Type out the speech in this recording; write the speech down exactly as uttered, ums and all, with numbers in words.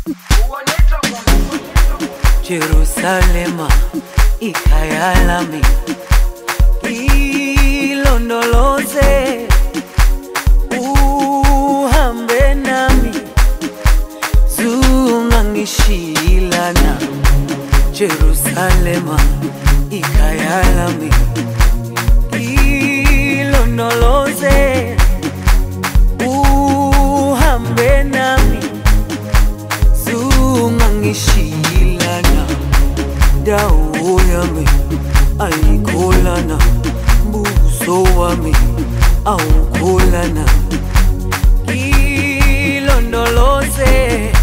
Jerusalema, ikhaya lami, ilondoloze, uhambe nami, zungangishilana. Jerusalema, ikhaya lami, ilondoloze, uhambe nami, zungangishilana. Dawo yami ayikholana, buso wami awukholana, ilondoloze,